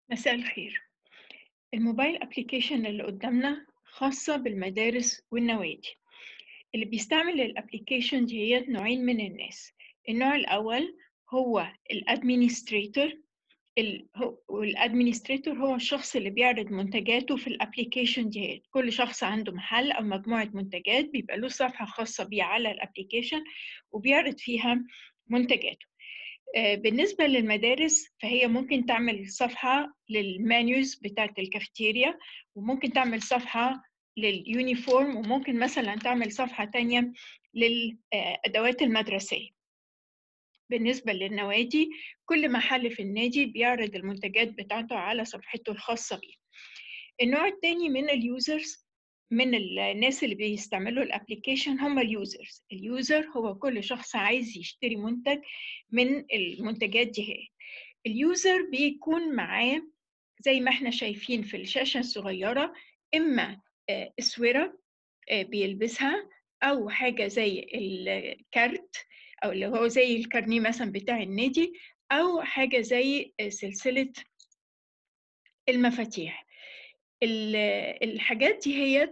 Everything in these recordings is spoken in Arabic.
مساء الخير. الموبايل ابلكيشن اللي قدامنا خاصة بالمدارس والنوادي. اللي بيستعمل الابلكيشن دي نوعين من الناس. النوع الأول هو الادمنستريتور. والادمنستريتور هو الشخص اللي بيعرض منتجاته في الابلكيشن دي. كل شخص عنده محل أو مجموعة منتجات بيبقى له صفحة خاصة بيه على الابلكيشن وبيعرض فيها منتجاته. بالنسبة للمدارس فهي ممكن تعمل صفحة للمنيوز بتاعة الكافتيريا، وممكن تعمل صفحة لليونيفورم، وممكن مثلًا تعمل صفحة تانية للأدوات المدرسية. بالنسبة للنوادي، كل محل في النادي بيعرض المنتجات بتاعته على صفحته الخاصة بيه. النوع التاني من الusers، من الناس اللي بيستعملوا الapplication هم الusers. الuser هو كل شخص عايز يشتري منتج من المنتجات دي. الuser بيكون معاه زي ما إحنا شايفين في الشاشة الصغيرة، إما أسورة بيلبسها، أو حاجة زي الكارت، أو اللي هو زي الكارنيه مثلًا بتاع النادي، أو حاجة زي سلسلة المفاتيح. الحاجات ديّة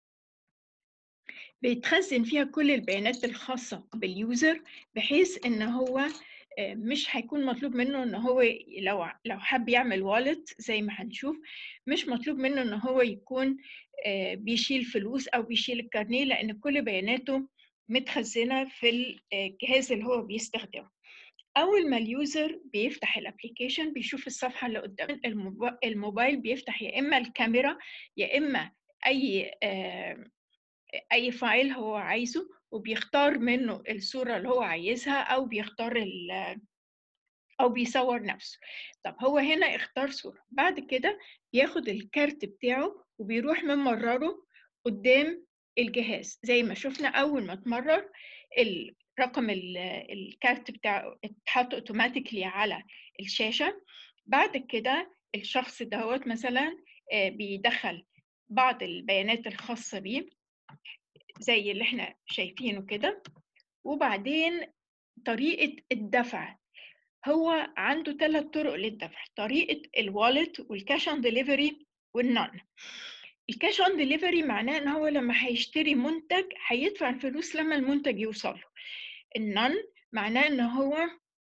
بيتخزّن فيها كل البيانات الخاصة بالuser، بحيث إن هو مش هيكون مطلوب منّه إن هو لو حَب يعمل wallet زي ما هنشوف، مش مطلوب منّه إن هو يكون بيشيل فلوس أو بيشيل الكارنيه، لإن كل بياناته متخزّنة في الجهاز اللي هو بيستخدمه. أول ما الuser بيفتح الapplication بيشوف الصفحة اللي قدّامه. الموبايل بيفتح يا إمّا الكاميرا، يا إمّا أي أي file هو عايزه، وبيختار منّه الصورة اللي هو عايزها، أو بيختار أو بيصوّر نَفْسه. طَب هو هنا اختار صورة، بعد كده بياخد الكارت بتاعه وبيروح ممرّره قدّام الجهاز. زي ما شُفنا أول ما اتمرّر رقم الكارت بتاعه اتحط automatically على الشاشة. بعد كده الشخص دوّة مثلًا بيدخّل بعض البيانات الخاصة بيه زي اللي إحنا شايفينه كده. وبعدين طريقة الدفع، هو عنده 3 طرق للدفع: طريقة الwallet والcash on delivery والnone. الcash on delivery معناه إن هو لمّا هيشتري منتج هيدفع الفلوس لمّا المنتج يوصل له. الnone معناه إن هو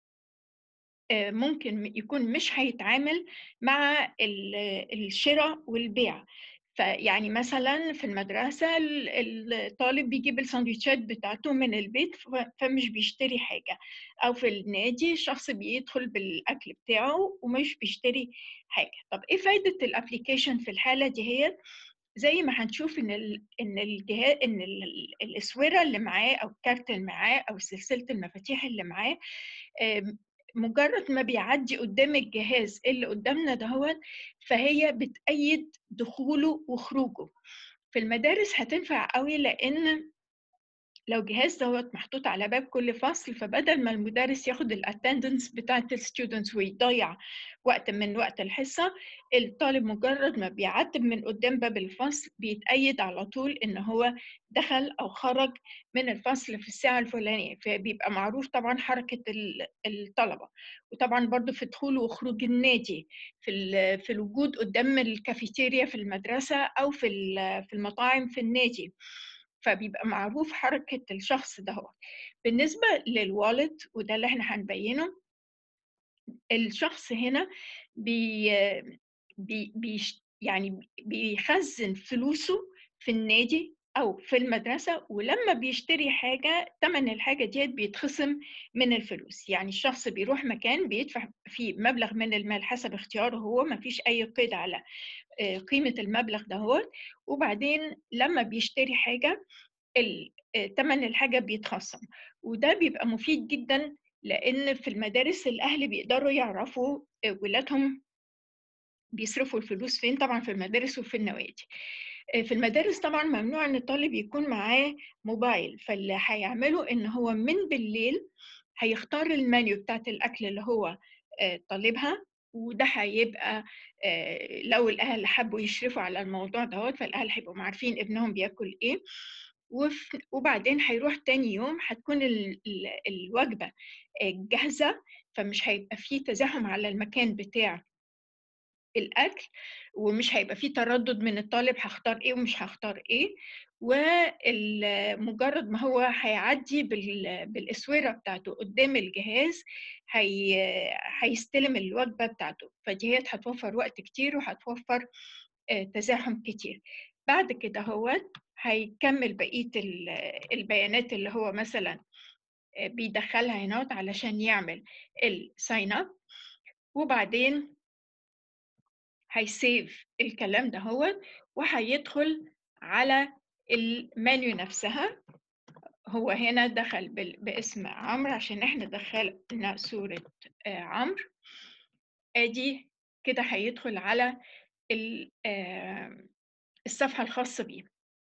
ممكن يكون مش هيتعامل مع الشرا والبيع. فيعني مثلًا في المدرسة الطالب بيجيب الساندويتشات بتاعته من البيت فمش بيشتري حاجة، أو في النادي الشخص بيدخل بالأكل بتاعه ومش بيشتري حاجة. طب إيه فايدة الapplication في الحالة ديّة؟ زي ما هنشوف إن الأسورة اللي معاه أو الكارت اللي معاه أو سلسلة المفاتيح اللي معاه، آمم مجرد ما بيعدّي قدّام الجهاز اللي قدّامنا دهوّة، فهي بتأيّد دخوله وخروجه. في المدارس هتنفع أوي، لإن لو الجهاز دوّة محطوط على باب كل فصل، فبدل ما المدرس ياخد الattendance بتاعة الstudents ويضيّع وقت من وقت الحصة، الطالب مجرد ما بيعدّي من قدّام باب الفصل بيتأيد على طول إن هو دخل أو خرج من الفصل في الساعة الفلانية، فبيبقى معروف طبعًا حركة الطلبة. وطبعًا برضه في دخول وخروج النادي، في الوجود قدّام الكافتيريا في المدرسة، أو في المطاعم في النادي. فبيبقى معروف حركة الشخص دهوّة. بالنسبة للwallet وده اللي إحنا هنبيّنه، الشخص هنا بي بي بيش يعني بيخزّن فلوسه في النادي أو في المدرسة، ولمّا بيشتري حاجة تَمَن الحاجة ديّة بيتخصم من الفلوس. يعني الشخص بيروح مكان بيدفع فيه مبلغ من المال حسب اختياره هو، ما فيش أي قيد على قيمة المبلغ دهوّة. وبعدين لمّا بيشتري حاجة تَمَن الحاجة بيتخصم. وده بيبقى مفيد جدًا، لإن في المدارس الأهل بيقدروا يعرفوا ولادهم بيصرفوا الفلوس فين، طبعًا في المدارس وفي النوادي. في المدارس طبعًا ممنوع إن الطالب يكون معاه موبايل، فاللي هيعمله إن هو من بالليل هيختار الmenu بتاعة الأكل اللي هو طالبها. وده هيبقى لو الأهل حبّوا يشرفوا على الموضوع دوّة، فالأهل هيبقوا عارفين ابنهم بياكل إيه. وبعدين هيروح تاني يوم هتكون الوجبة جاهزة، فمش هيبقى في تزاحم على المكان بتاع الأكل، ومش هيبقى في تردد من الطالب هاختار إيه ومش هاختار إيه، مجرد ما هو هيعدّي بالأسورة بتاعته قدّام الجهاز هيستلم الوجبة بتاعته، فديّة هتوفّر وقت كتير وهتوفّر تزاحم كتير. بعد كده هوّة هيكمّل بقية البيانات اللي هو مثلًا بيدخّلها هناّة علشان يعمل الsign up، وبعدين هيsave الكلام دهوّة وهيدخل على الmenu نفسها. هو هنا دخل باسم عمرو عشان إحنا دخّلنا صورة عمرو. آدي كده هيدخل على الصفحة الخاصة بيه.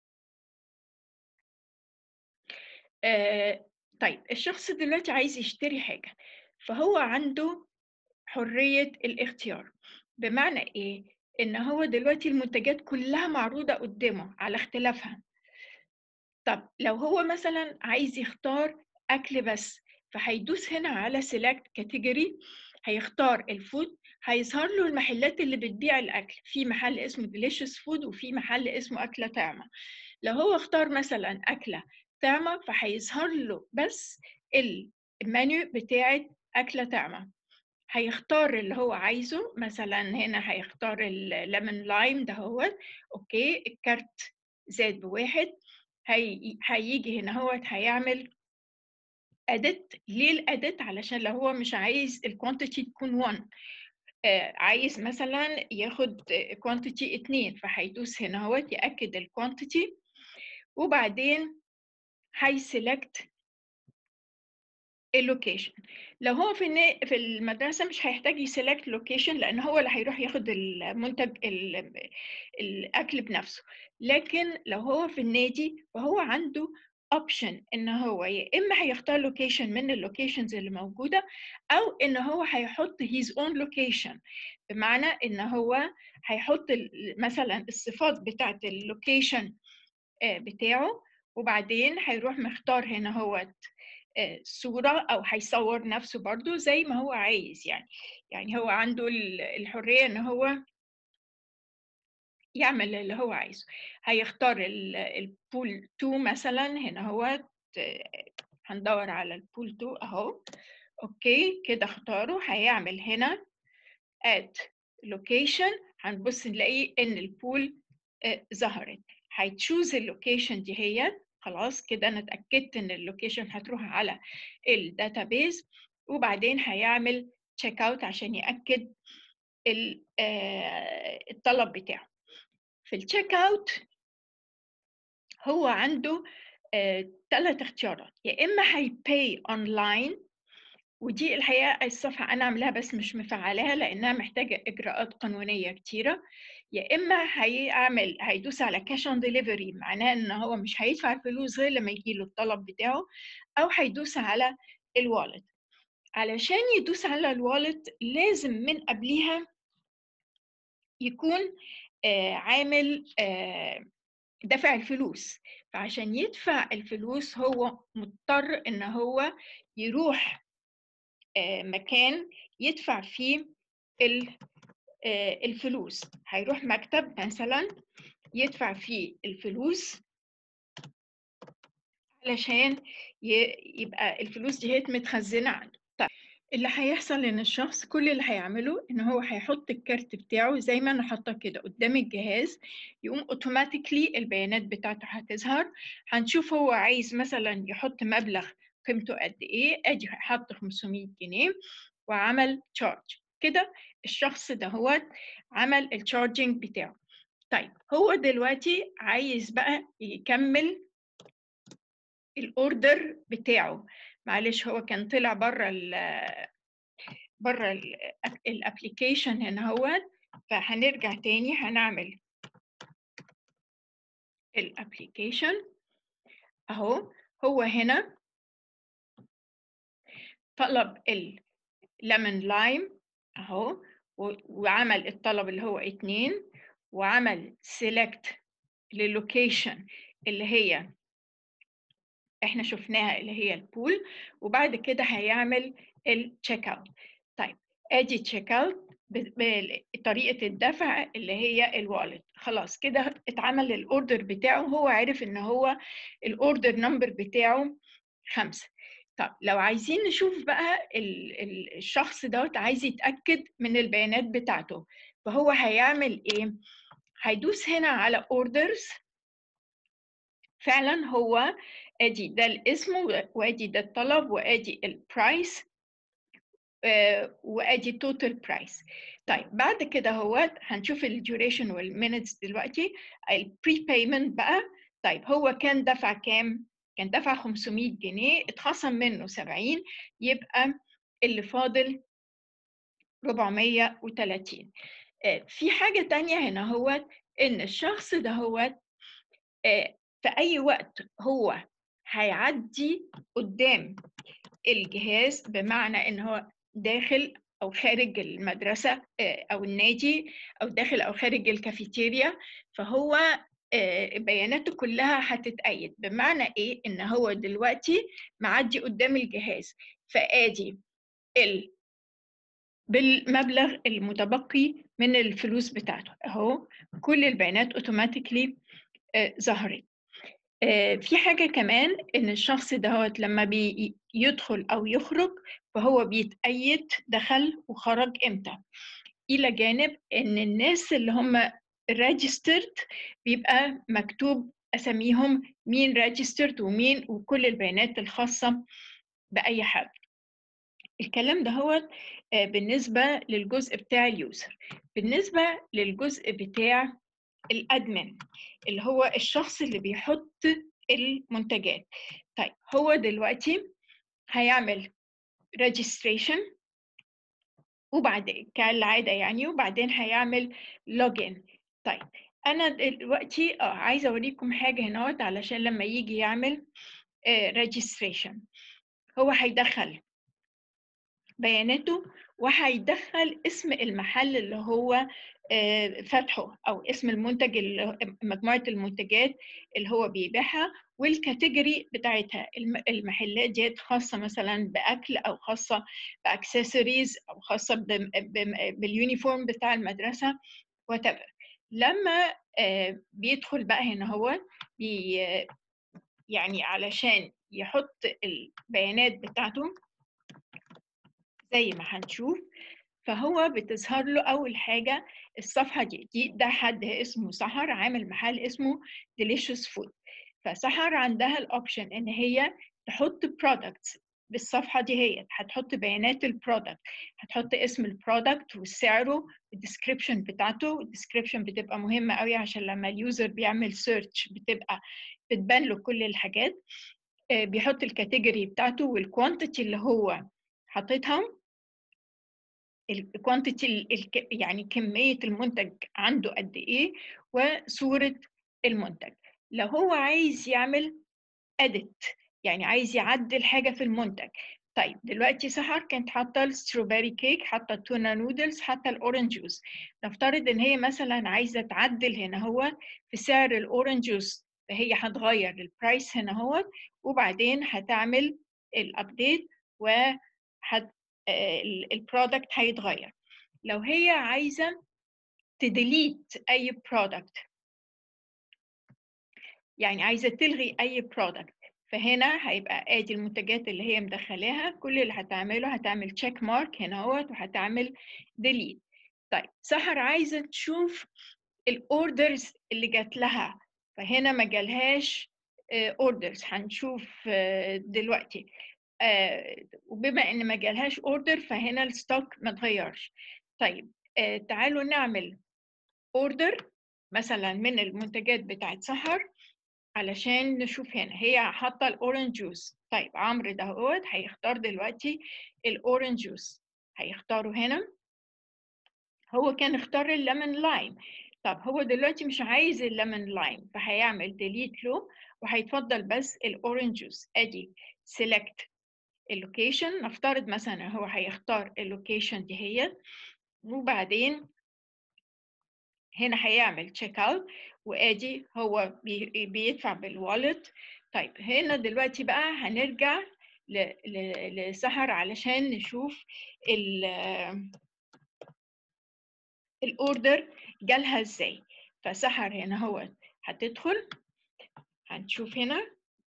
طيب الشخص دلوقتي عايز يشتري حاجة، فهو عنده حرية الاختيار. بمعنى إيه؟ إن هو دلوقتي المنتجات كلّها معروضة قدّامه على اختلافها. طب لو هو مثلًا عايز يختار أكل بس، فهيدوس هنا على select category، هيختار الfood، هيظهر له المحلات اللي بتبيع الأكل، في محل اسمه delicious food وفي محل اسمه أكلة طعمة. لو هو اختار مثلًا أكلة طعمة، فهيظهر له بس الmenu بتاعة أكلة طعمة. هيختار اللي هو عايزه، مثلًا هنا هيختار الlemon lime دهوّة، أوكي، الكارت زاد ب1. هييجي هنا أهوّة هيعمل edit. ليه الedit؟ علشان لو هو مش عايز الquantity تكون 1، عايز مثلًا ياخد quantity 2، فهيدوس هنا أهوّة يأكد الquantity، وبعدين هيselect الlocation. لو هو في المدرسة مش هيحتاج يselect location، لأن هو اللي هيروح ياخد المنتج الأكل بنفسه. لكن لو هو في النادي فهو عنده option إن هو يا إما هيختار location من الlocations اللي موجودة، أو إن هو هيحط his own location. بمعنى إن هو هيحط مثلًا الصفات بتاعة الlocation بتاعه، وبعدين هيروح مختار هنا أهوّة صورة، أو هيصوّر نَفْسه برضه زي ما هو عايز يعني. يعني هو عنده الحرية إن هو يعمل اللي هو عايزه. هيختار الpool 2 مثلًا هنا أهوّة، هندوّر على الpool 2 أهو، أوكي، كده اختاره. هيعمل هنا add location، هنبُص نلاقي إن الpool ظهرت. هيchoose الlocation دهيّة، خلاص كده أنا اتأكدت إن الlocation هتروح على الdatabase، وبعدين هيعمل check out عشان يأكد الطلب بتاعه. في الcheck out هو عنده 3 اختيارات، يا إما هيpay online، ودي الحقيقة الصفحة أنا عاملاها بس مش مفعّلاها لإنها محتاجة إجراءات قانونية كتيرة. يا إما هيدوس على cash on delivery، معناه إن هو مش هيدفع الفلوس غير لمّا ييجي له الطلب بتاعه، أو هيدوس على الwallet. علشان يدوس على الwallet لازم من قبليها يكون عامل دافع الفلوس. فعشان يدفع الفلوس هو مضطر إن هو يروح مكان يدفع فيه الفلوس. هيروح مكتب مثلًا يدفع فيه الفلوس علشان يبقى الفلوس ديّة متخزنة عنده. طيب اللي هيحصل إن الشخص كل اللي هيعمله إن هو هيحط الكارت بتاعه زي ما أنا حاطاه كده قدّام الجهاز، يقوم automatically البيانات بتاعته هتظهر. هنشوف هو عايز مثلًا يحط مبلغ قيمته قد إيه، آدي حط 500 جنيه وعمل charge. كده الشخص دهوّة عمل الcharging بتاعه. طيب هو دلوقتي عايز بقى يكمّل الorder بتاعه. معلش هو كان طلع برّه الapplication هنا أهوّة، فهنرجع تاني هنعمل الapplication أهو. هو هنا طلب الlemon lime أهو، وعمل الطلب اللي هو 2، وعمل select للlocation اللي هي إحنا شُفناها اللي هي الpool، وبعد كده هيعمل الcheck out. طيب آدي check out بطريقة الدفع اللي هي الوالت. خلاص كده اتعمل الاوردر بتاعه، هو عارف ان هو الاوردر نمبر بتاعه 5. طب لو عايزين نشوف بقى الشخص دوت عايز يتأكد من البيانات بتاعته، فهو هيعمل ايه؟ هيدوس هنا على orders. فعلا هو ادي ده الاسم وادي ده الطلب وادي البرايس وادي توتال برايس. طيب بعد كده هو هنشوف الديوريشن والمينتس دلوقتي. البري بايمنت بقى، طيب هو كان دفع كام؟ كان دفع 500 جنيه، اتخصم منه 70، يبقى اللي فاضل 430. في حاجة تانية هنا هو إن الشخص ده هو في أي وقت هو هيعدي قدام الجهاز، بمعنى إن هو داخل أو خارج المدرسة أو النادي أو داخل أو خارج الكافيتيريا، فهو بياناته كلها هتتأيد. بمعنى إيه؟ إن هو دلوقتي معدي قدام الجهاز، فآدي بالمبلغ المتبقي من الفلوس بتاعته اهو، كل البيانات اوتوماتيكلي ظهرت. في حاجة كمان إن الشخص دهوت لما بيدخل أو يخرج فهو بيتأيد دخل وخرج إمتى، إلى جانب إن الناس اللي هم registered بيبقى مكتوب أساميهم، مين registered ومين، وكل البيانات الخاصة بأي حد. الكلام ده هو بالنسبة للجزء بتاع اليوزر. بالنسبة للجزء بتاع الادمن اللي هو الشخص اللي بيحط المنتجات، طيب هو دلوقتي هيعمل registration وبعد كالعادة يعني، وبعدين هيعمل login. طيب أنا دلوقتي عايزة أوريكم حاجة هنا علشان لما يجي يعمل registration هو هيدخل بياناته وهيدخل اسم المحل اللي هو فتحه أو اسم المنتج، مجموعة المنتجات اللي هو بيبيعها والكاتيجوري بتاعتها. المحلات ديت خاصة مثلا بأكل أو خاصة بأكسسوارز أو خاصة باليونيفورم بتاع المدرسة whatever. لما بيدخل بقى هنا هو يعني علشان يحط البيانات بتاعته زي ما هنشوف، فهو بتظهر له أول حاجة الصفحة دي ده حد اسمه سحر عامل محل اسمه Delicious Food. فسحر عندها الأوبشن إن هي تحط products بالصفحة دي، هي هتحط بيانات البرودكت، هتحط اسم البرودكت وسعره والديسكريبشن بتاعته. والديسكريبشن بتبقى مهمة قوي عشان لما اليوزر بيعمل سيرش بتبقى بتبان له كل الحاجات. بيحط الكاتيجوري بتاعته والكوانتيتي اللي هو حاططها، الكوانتيتي يعني كمية المنتج عنده قد إيه، وصورة المنتج. لو هو عايز يعمل edit يعني عايز يعدل حاجة في المنتج، طيب دلوقتي سحر كانت حاطة الستروبري كيك، حاطة التونا نودلز، حاطة الأورنج جوس. نفترض إن هي مثلا عايزة تعدل هنا هو في سعر الأورنج جوس، فهي هتغير البرايس هنا هو وبعدين هتعمل الأبديت البرودكت هيتغير. لو هي عايزة تديليت أي برودكت يعني عايزة تلغي أي برودكت، فهنا هيبقى ادي المنتجات اللي هي مدخلاها، كل اللي هتعمله هتعمل تشيك مارك هنا اهوت وهتعمل ديليت. طيب سحر عايزة تشوف الاوردرز اللي جات لها، فهنا ما جالهاش اوردرز، هنشوف دلوقتي. وبما ان ما جالهاش اوردر فهنا الستوك ما اتغيرش. طيب تعالوا نعمل اوردر مثلا من المنتجات بتاعت سحر علشان نشوف. هنا هي حاطه الاورنج جوس، طيب عمرو ده هو هيختار دلوقتي الاورنج جوس، هيختاره هنا. هو كان اختار الليمون لايم، طب هو دلوقتي مش عايز الليمون لايم فهيعمل ديليت له وهيتفضل بس الاورنج جوس. ادي سيلكت اللوكيشن، نفترض مثلا هو هيختار اللوكيشن دي هي، وبعدين هنا هيعمل تشيك اوت وادي هو بيدفع بالوالت. طيب هنا دلوقتي بقى هنرجع لسحر علشان نشوف الاوردر جالها ازاي. فسحر هنا هو هتدخل، هنشوف هنا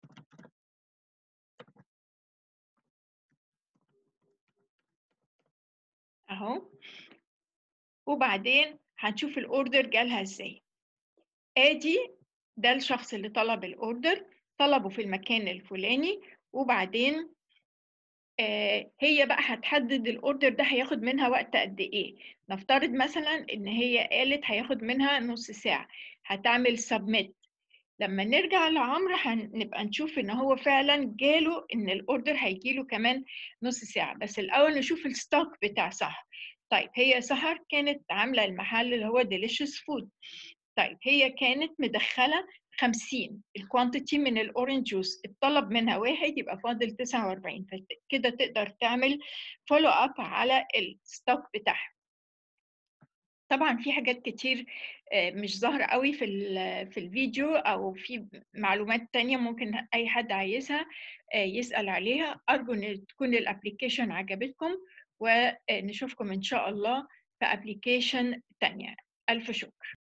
اهو، وبعدين هنشوف الاوردر جالها ازاي. ادي ده الشخص اللي طلب الاوردر، طلبه في المكان الفلاني، وبعدين هي بقى هتحدد الاوردر ده هياخد منها وقت قد ايه. نفترض مثلا ان هي قالت هياخد منها نص ساعة، هتعمل سبميت. لما نرجع لعمرو هنبقى نشوف ان هو فعلا جاله ان الاوردر هيجيله كمان نص ساعة. بس الاول نشوف الستوك بتاع سحر. طيب هي سحر كانت عاملة المحل اللي هو ديليشس فود. طيب هي كانت مدخلة 50 الكوانتيتي من الاورنج جوس، الطلب منها واحد، يبقى فاضل 49. فكده تقدر تعمل فولو اب على الستوك بتاعها. طبعا في حاجات كتير مش ظاهرة قوي في الفيديو، او في معلومات تانية ممكن اي حد عايزها يسأل عليها. ارجو ان تكون الابليكيشن عجبتكم، ونشوفكم ان شاء الله في ابليكيشن تانية. الف شكر.